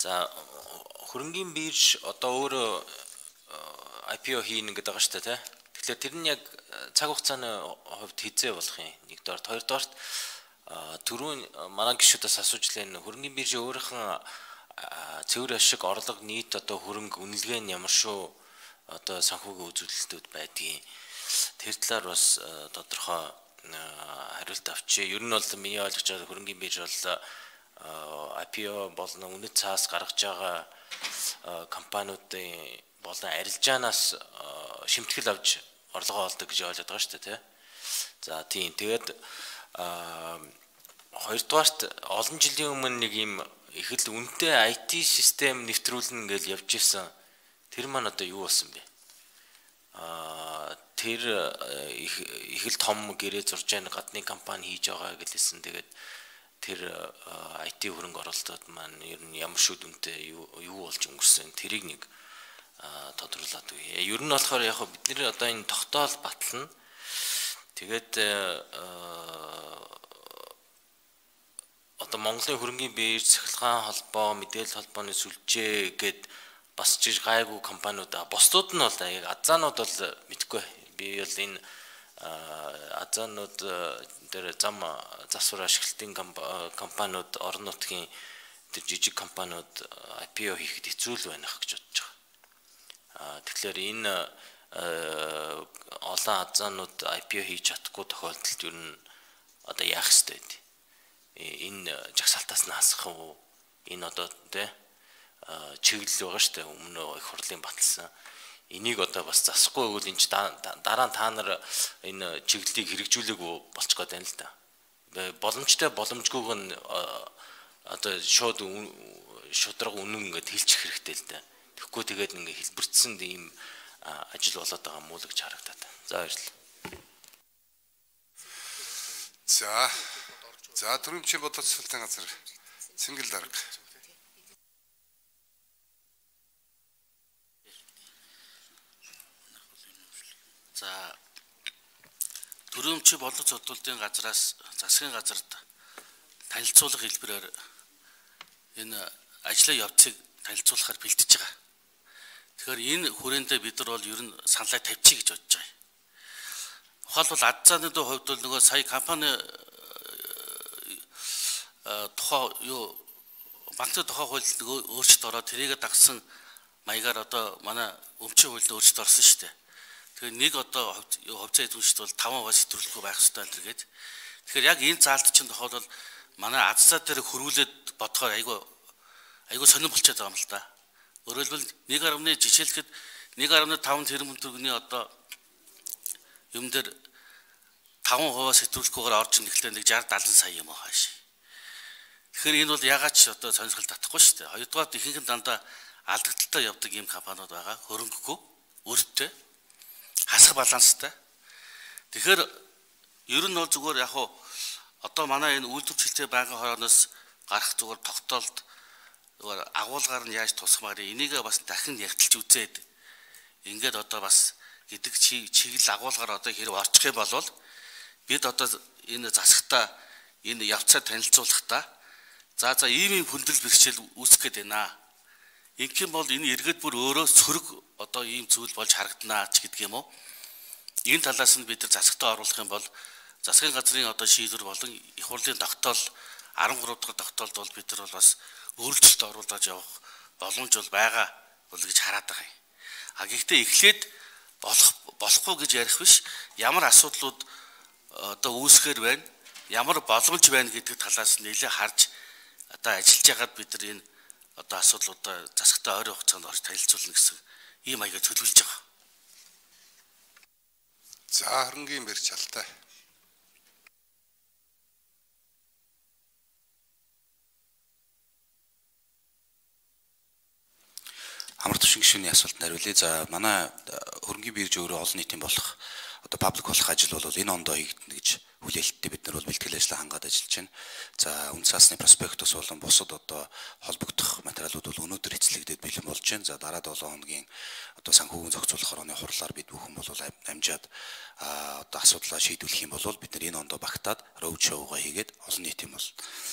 За хөрөнгийн бирж одоо өөрөө IPO хийнэ гэдэг байгаа шүү дээ, тий. Тэгэхээр тэр нь яг цаг хугацааны хувьд хизээ болох юм. Нэгдүгээр, хоёрдугаарт түрүүн манай гишүүдээс асууж лээ хөрөнгийн биржийн өөрийнх нь цэвэр ашиг орлого нийт одоо хөрөнгө үнэлгээ нь ямар шүү одоо санхүүгийн үзүүлэлтүүд байдгийг тэр талаар бас тодорхой хариулт авчээ. Ер нь бол миний ойлгож байгаа хөрөнгийн бирж бол IPO болон үнэт цаас гаргаж байгаа компаниудын болон арилжаанаас шимтгэл авч орлогоо олдог гэж ойлгоод байгаа шүү дээ, тий. За тийм. Тэгээд хоёрдугаарт олон жилийн өмнө нэг юм их л үнэтэй IT систем нэвтрүүлнэ гэж явж ирсэн. Тэр маань одоо юу болсон бэ? Тэр их л том гэрээ зурж байгаа гадны компани хийж байгаа гэлээсэн. Тэгээд тэр IT хөрөнгө оруулалтууд маань ер нь ямар шүүд үнэтэй юу болж өнгөрсөн тэрийг нэг тодруулаад үе. Ер нь болохоор яг бид нэр одоо энэ тогтоол батлна. Тэгээд одоо Монголын хөрөнгийн бирж, цахилгаан холбоо, мэдээлэл холбооны сүлжээ гэд бас жиж гайгүй компаниуд бусдууд нь бол яг азаанууд бол мэдгүй. Би бол энэ азаанууд дээр зам засвар ашиглалтын компаниуд, орон нутгийн тэр жижиг компаниуд IPO хийхэд хэцүү л байна гэж бодож байгаа. Тэгэхээр энэ олон азаанууд IPO хийж чадахгүй тохиолдолд ер нь одоо яах ёстой вэ? Энэ жагсаалтаас нь хасах уу? Энэ одоо тэ чиглэл байгаа шүү дээ. Өмнө их хурлын баталсан. Энийг одоо бас засахгүй гэвэл энэ дараа та нар энэ чиглэлийг хэрэгжүүлээгүй болчих гээд байна л да. Боломжтой боломжгүйг нь одоо шудраг үнэн ингээд хэлчих хэрэгтэй л да. Тэгэхгүй тэгээд ингээд хэлбэрцсэн ийм ажил болоод байгаа муу л гэж харагдаад. За баярлалаа. За төрөмчийн бодлогоцолтын газар Цэнгэл дарга. За төрөмчийн бодлогоцолтын газраас засгийн газарт танилцуулах хэлбэрээр энэ ажлын явцыг танилцуулахаар бэлдэж байгаа. Тэгэхээр энэ хүрээндээ бид нар бол ер нь саналаа тавьчих гэж бодож байгаа. Тухайлбал азааны хувьд бол нөгөө сая компани тухай юу банкны тухай хууль өөрчлөлт ороод тэрийг дагсан маягаар одоо манай өмчийн хуулинд өөрчлөлт орсон шүү дээ. Тэгэхээр нэг одоо хувьцаа эзэмшилт бол 5% сэтгүүлэхгүй байх ёстой энэ гээд. Тэгэхээр яг энэ заалт чинь тохиолдол манай азаа дээр хөрвүүлээд бодохоор айгүй сонирн болчиход байгаа юм л да. Өөрөөр хэлбэл 1.1 жишээлхэд 1.5 тэрбум төгрөгийн одоо юм дээр 5% сэтгүүлэхгүйгээр орж ирэхлээр нэг 60-70 сая юм ааш. Тэгэхээр энэ бол ягаад ч одоо сонирхол татахгүй шүү дээ. Хоёрдугаар ихэнх нь дандаа алдагдaltaй явдаг ийм компаниуд байгаа. Хөрөнгөгүй, өөртөө хасах баланстай. Тэгэхээр ер нь бол зүгээр яг хуу одоо манай энэ үйлдвэрчилтэй банкын хорооноос гарах зүгээр тогтоолт зүгээр агуулгаар нь яаж тусахмаар энийг бас дахин ягталж үзээд ингээд одоо бас гэдэг чиглэл агуулгаар одоо хэрэг орчих юм бол бид одоо энэ засагтаа энэ явцаа танилцуулахдаа за ийм хүндрэл бэрхшээл үүсэх гээд байна. Ингэх юм бол энэ эргээд бүр өөрөө сөрөг одоо ийм зүйл болж харагданаа ч гэдэг юм уу. Энэ талаас нь бид нар засагтаа оруулах юм бол засгийн газрын одоо шийдвэр болон их хурлын тогтоол 13 дахь тогтоолд бол бид нар бол бас өөрчлөлт оруулаад явах боломж бол байгаа бол гэж хараад байгаа юм. Гэхдээ эхлээд болохгүй гэж ярих биш. Ямар асуудлууд одоо үүсэхээр байна, ямар боломж байна гэдэг талаас нь нэлээд харж одоо ажиллаж байгаад бид нар энэ одоо асуудлуудаа засагтаа ойрын хугацаанд орж танилцуулна гэсэн ийм маягаар төлөвлөж байгаа. За хөрөнгийн бирж алтай. Амар төвшин гишүүний асуултанд хариулъя. За манай хөрөнгийн бирж өөрөө олон нийтийн болох одоо паблик болох ажил бол энэ ондоо хийгдэнэ гэж хүлээлттэй бид нар бол бэлтгэл ажлаа хангаад ажиллаж байна. За үн цасны проспектус болон бусад одоо холбогдох материалууд бол өнөөдөр эцэлэгдээд бэлэн болж байна. За дараа 7 хоногийн одоо санхүүгийн зохицуулах хорооны хурлаар бид бүхэн бол амжаад одоо асуудлаа шийдвэрлэх юм бол бид нар энэ ондоо багтаад роуд шоугаа хийгээд олон нийтийн бол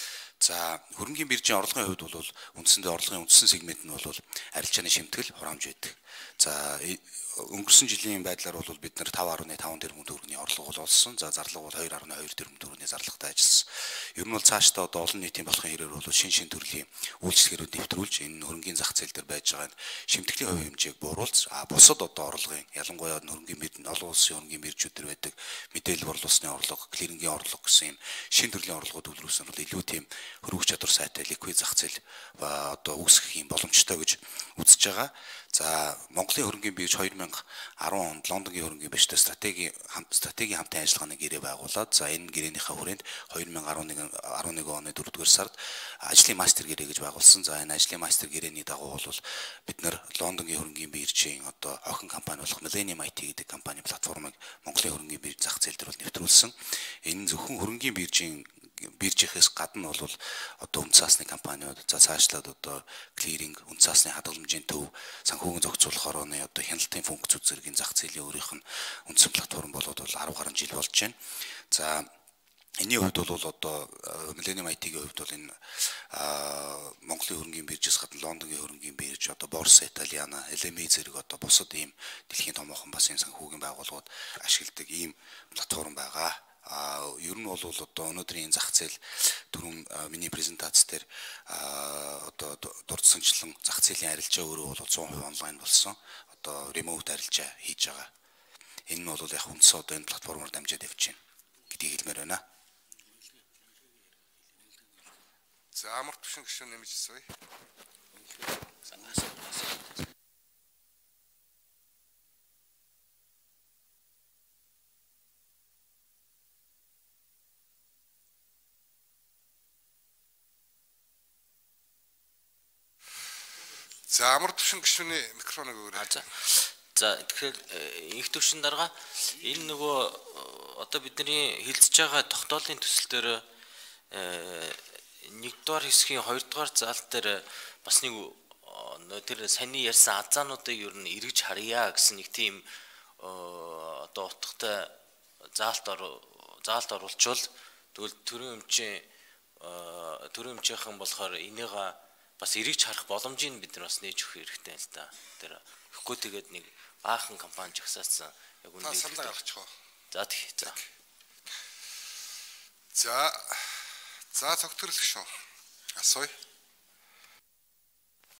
За хөрөнгөний биржийн орлогын хувьд бол үндсэндээ орлогын үндсэн сегмент нь бол арилжааны шимтгэл хураамж байдаг. За өнгөрсөн жилийн байдлаар бол бид нар 5.5 тэрбум төгрөгийн орлого олсон. За зарлага бол 2.2 тэрбум төгрөгийн зарлагтай ажилласан. Ер нь бол цаашдаа одоо олон нийтийн болохын хэрээр бол шин төрлийн үйлчлэгэрүүд нэвтрүүлж энэ хөрөнгөний зах зээл дээр байж байгаа шимтгэлийн хувь хэмжээг бууруулж бусад одоо орлогын ялангуяа хөрөнгөний бирж олон улсын хөрөнгөний биржүүд төр байдаг мэдээлэл борлуулсны орлого, клирингийн орлого гэсэн юм шин төрлийн орлогууд өвлөрсөн бол илүү тийм хөрвөх чадвар сайтай ликвид зах зээл одоо үүсгэх юм боломжтой гэж үзэж байгаа. За Монголын хөрөнгөний бирж 2010 онд Лондонгийн хөрөнгөний биржтэй стратегийн хамтын ажиллагааны гэрээ байгуулад за энэ гэрээнийхээ хүрээнд 2011 оны 4-р сард ажлын мастер гэрээ гэж байгуулсан. За энэ ажлын мастер гэрээний дагуу бол бид нар Лондонгийн хөрөнгөний биржийн одоо охин компани болох Millennium IT гэдэг компани платформыг Монголын хөрөнгөний бирж зах зээл дээр нэвтрүүлсэн. Энэ зөвхөн хөрөнгөний биржийнхээс гадна бол одоо үн цаасны компаниуд за цаашлаад одоо клиринг, үн цаасны хадгаламжийн төв, санхүүгийн зохицуулах орооны одоо хяналтын функцүүд зэргийн зах зээлийн өөрийнх нь үндсэн платформ болоод бол 10 гаруй жил болж байна. За энэний хувьд бол одоо Millennium IT-ийн хувьд бол энэ Монголын хөрөнгөний биржээс гадна Лондонгийн хөрөнгөний бирж одоо Borsa Italiana, LME зэрэг одоо бусад ийм дэлхийн томоохон бас энэ санхүүгийн байгууллагууд ашигладаг ийм платформ байгаа. Ер нь бол одоо өнөөдрийн зах зээл түрүүн миний презентац дээр одоо дурдсанчлан зах зээлийн арилжаа өөрөө бол 100% онлайн болсон. Одоо ремоут арилжаа хийж байгаа. Энэ нь бол яг үндсээ одоо энэ платформоор дамжаад явж байна гэдгийг хэлмээр байна. За амар төвшин гишүүн нэмж асууя. За амар төвшин гишүүний микрофоныг өгөөрэй. За тэгэхээр их төвшин дарга энэ нөгөө одоо бидний хилцэж байгаа тогтоолын төсөл дээр нэгдүгээр хэсгийн хоёрдугаар заал дээр бас нэг тэр саний ярьсан азаануудыг ер нь эргэж харъя гэсэн нэг тийм одоо утгатай заалт оруулчвал тэгвэл төрийн өмчийнхэн болохоор энийг бас эргэж харах боломжийг бид нар бас нээж өгөх хэрэгтэй л да. Тэр ихгүй тэгээд нэг баахан компани жагсаасан яг үнэ саналаа гаргачих уу. За тий. За цогтөрлөх шүү. Асууя.